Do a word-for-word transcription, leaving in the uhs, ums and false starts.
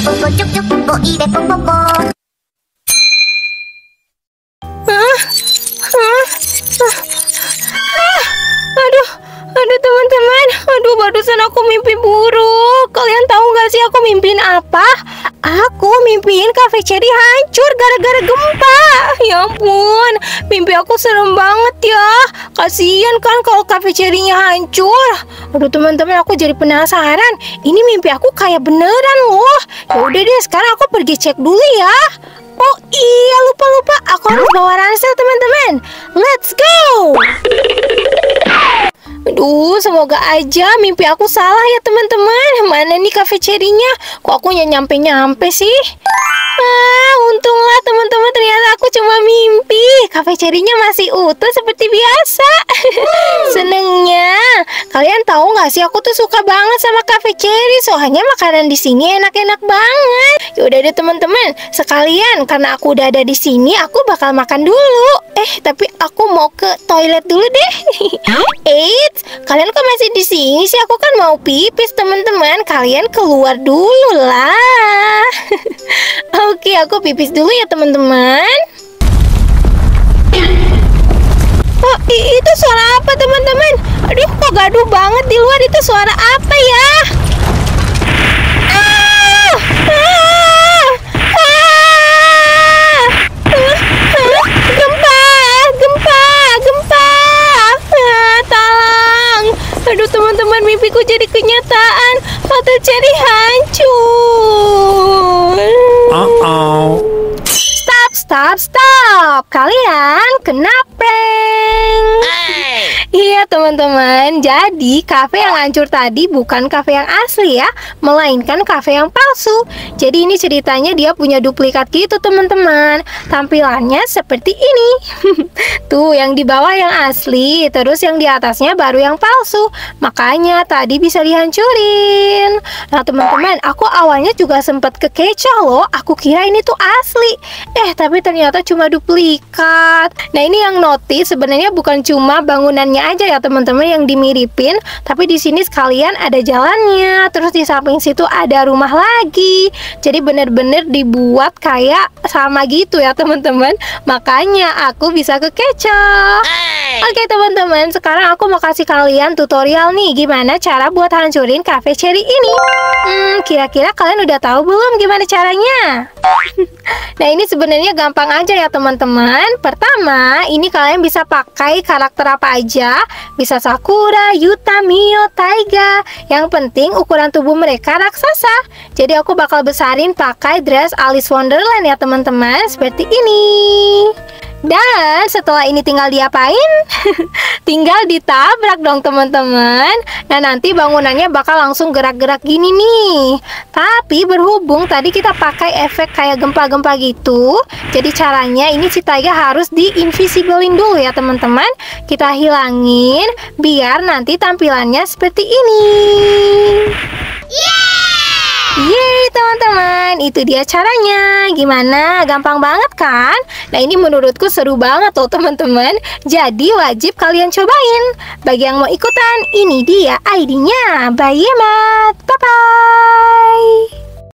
Popo cuk cuk, popo ibe popo po. Hah? Hah? Hah? Aduh, aduh teman-teman, aduh barusan aku mimpi buruk. Kalian tahu nggak sih aku mimpin apa? Aku mimpiin Cafe Cherry hancur gara-gara gempa. Ya ampun, mimpi aku serem banget ya. Kasian kan kalau Cafe Cherry-nya hancur. Aduh teman-teman, aku jadi penasaran. Ini mimpi aku kayak beneran loh. Ya udah deh, sekarang aku pergi cek dulu ya. Oh iya, lupa-lupa, aku harus bawa ransel teman-teman. Let's go. Aduh, semoga aja mimpi aku salah ya teman-teman. Mana nih Cafe Cherry-nya? Kok aku nggak nyampe-nyampe sih? Ah, untunglah teman-teman, ternyata aku cuma mimpi. Cafe Cherry-nya masih utuh seperti biasa. Senengnya. Kalian tahu nggak sih, aku tuh suka banget sama Cafe Cherry. Soalnya makanan di sini enak-enak banget. Yaudah deh teman-teman, sekalian karena aku udah ada di sini, aku bakal makan dulu. Eh, tapi aku mau ke toilet dulu deh. Eits, kalian kok masih di sini sih? Aku kan mau pipis teman-teman. Kalian keluar dulu lah. Oke, aku pipis dulu ya teman-teman. Oh, itu suara apa teman-teman? Aduh, kok gaduh banget di luar. Itu suara apa ya? Ah! Ah! Ah! Ah! Gempa! Gempa! Gempa! Ah, tolong! Aduh teman-teman, mimpiku jadi kenyataan. Cafe Cherry hancur. Uh-oh. Stop, stop, stop. Kalian kena prank. Iya teman-teman, jadi kafe yang hancur tadi bukan kafe yang asli ya, melainkan kafe yang palsu. Jadi ini ceritanya dia punya duplikat gitu teman-teman. Tampilannya seperti ini. Tuh, yang di bawah yang asli, terus yang di atasnya baru yang palsu. Makanya tadi bisa dihancurin. Nah teman-teman, aku awalnya juga sempat kekecoh loh. Aku kira ini tuh asli. Eh, tapi ternyata cuma duplikat. Nah, ini yang notice sebenarnya bukan cuma bangunannya aja ya teman-teman yang dimiripin, tapi di sini sekalian ada jalannya, terus di samping situ ada rumah lagi. Jadi bener-bener dibuat kayak sama gitu ya teman-teman. Makanya aku bisa kekecoh. Oke teman-teman, sekarang aku mau kasih kalian tutorial nih gimana cara buat hancurin Cafe Cherry ini. Hmm, kira-kira kalian udah tahu belum gimana caranya? Nah, ini sebenarnya gampang aja ya teman-teman. Pertama, ini kalian bisa pakai karakter apa aja. Bisa Sakura, Yuta, Mio, Taiga. Yang penting ukuran tubuh mereka raksasa. Jadi aku bakal besarin pakai dress Alice Wonderland ya teman-teman, seperti ini. Dan setelah ini tinggal diapain? Tinggal ditabrak dong teman-teman. Nah, nanti bangunannya bakal langsung gerak-gerak gini nih. Tapi berhubung tadi kita pakai efek kayak gempa-gempa gitu, jadi caranya ini si Taiga harus di-invisiblein dulu ya teman-teman. Kita hilangin biar nanti tampilannya seperti ini. Yeay teman-teman, itu dia caranya. Gimana? Gampang banget kan? Nah, ini menurutku seru banget loh teman-teman. Jadi wajib kalian cobain. Bagi yang mau ikutan, ini dia I D-nya. Bye Yemat. Bye-bye.